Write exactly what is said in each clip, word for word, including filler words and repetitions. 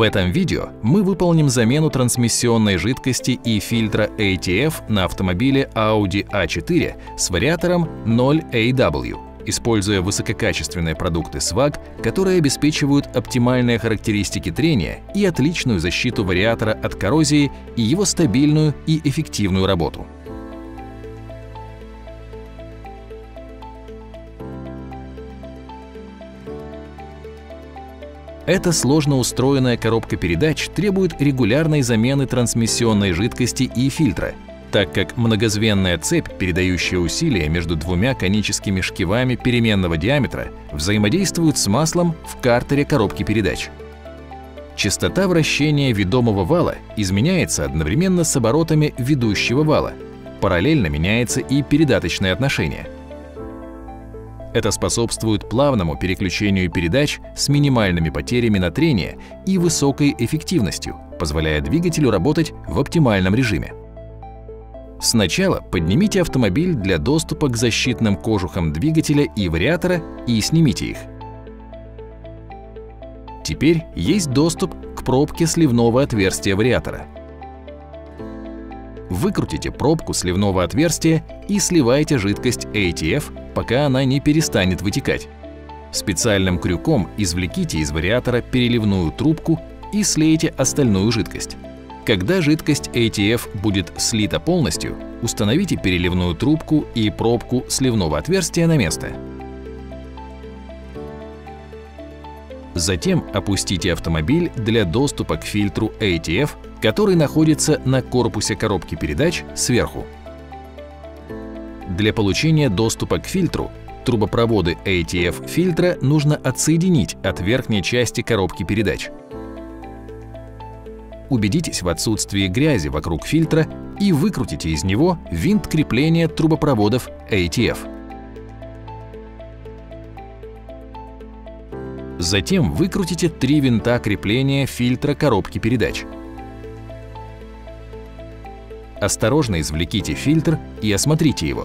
В этом видео мы выполним замену трансмиссионной жидкости и фильтра эй ти эф на автомобиле Audi а четыре с вариатором ноль эй дабл ю, используя высококачественные продукты сваг, которые обеспечивают оптимальные характеристики трения и отличную защиту вариатора от коррозии и его стабильную и эффективную работу. Эта сложно устроенная коробка передач требует регулярной замены трансмиссионной жидкости и фильтра, так как многозвенная цепь, передающая усилия между двумя коническими шкивами переменного диаметра, взаимодействует с маслом в картере коробки передач. Частота вращения ведомого вала изменяется одновременно с оборотами ведущего вала. Параллельно меняется и передаточное отношение. Это способствует плавному переключению передач с минимальными потерями на трение и высокой эффективностью, позволяя двигателю работать в оптимальном режиме. Сначала поднимите автомобиль для доступа к защитным кожухам двигателя и вариатора и снимите их. Теперь есть доступ к пробке сливного отверстия вариатора. Выкрутите пробку сливного отверстия и сливайте жидкость эй ти эф, пока она не перестанет вытекать. Специальным крюком извлеките из вариатора переливную трубку и слейте остальную жидкость. Когда жидкость эй ти эф будет слита полностью, установите переливную трубку и пробку сливного отверстия на место. Затем опустите автомобиль для доступа к фильтру эй ти эф, который находится на корпусе коробки передач сверху. Для получения доступа к фильтру трубопроводы эй ти эф фильтра нужно отсоединить от верхней части коробки передач. Убедитесь в отсутствии грязи вокруг фильтра и выкрутите из него винт крепления трубопроводов эй ти эф. Затем выкрутите три винта крепления фильтра коробки передач. Осторожно извлеките фильтр и осмотрите его.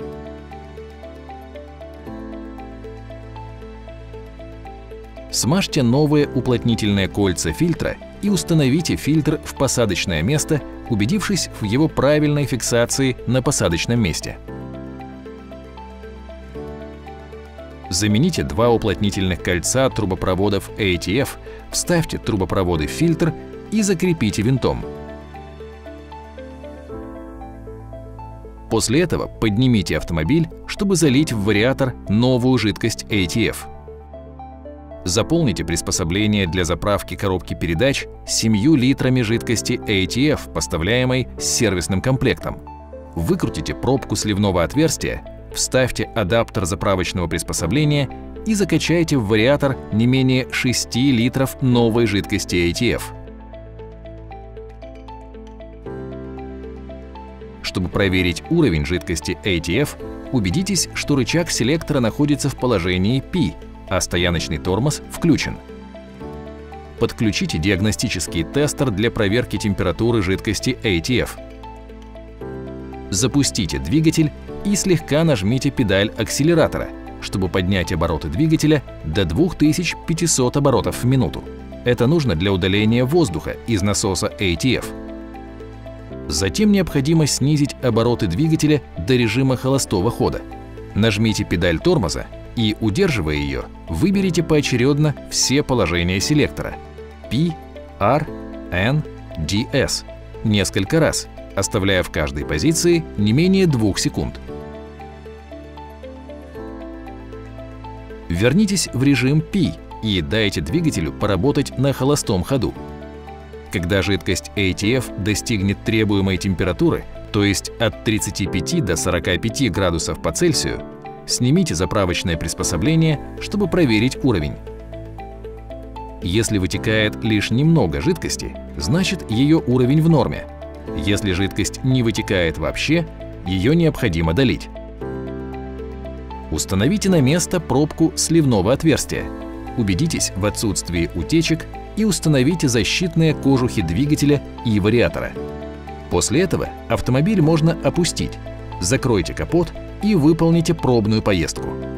Смажьте новые уплотнительные кольца фильтра и установите фильтр в посадочное место, убедившись в его правильной фиксации на посадочном месте. Замените два уплотнительных кольца трубопроводов эй ти эф, вставьте трубопроводы в фильтр и закрепите винтом. После этого поднимите автомобиль, чтобы залить в вариатор новую жидкость эй ти эф. Заполните приспособление для заправки коробки передач семью литрами жидкости эй ти эф, поставляемой с сервисным комплектом. Выкрутите пробку сливного отверстия, вставьте адаптер заправочного приспособления и закачайте в вариатор не менее шести литров новой жидкости эй ти эф. Чтобы проверить уровень жидкости эй ти эф, убедитесь, что рычаг селектора находится в положении пи, а стояночный тормоз включен. Подключите диагностический тестер для проверки температуры жидкости эй ти эф. Запустите двигатель и слегка нажмите педаль акселератора, чтобы поднять обороты двигателя до двух тысяч пятисот оборотов в минуту. Это нужно для удаления воздуха из насоса эй ти эф. Затем необходимо снизить обороты двигателя до режима холостого хода. Нажмите педаль тормоза и, удерживая ее, выберите поочередно все положения селектора P, R, N, ди эс несколько раз, оставляя в каждой позиции не менее двух секунд. Вернитесь в режим P и дайте двигателю поработать на холостом ходу. Когда жидкость эй ти эф достигнет требуемой температуры, то есть от тридцати пяти до сорока пяти градусов по Цельсию, снимите заправочное приспособление, чтобы проверить уровень. Если вытекает лишь немного жидкости, значит ее уровень в норме. Если жидкость не вытекает вообще, ее необходимо долить. Установите на место пробку сливного отверстия. Убедитесь в отсутствии утечек и установите защитные кожухи двигателя и вариатора. После этого автомобиль можно опустить. Закройте капот и выполните пробную поездку.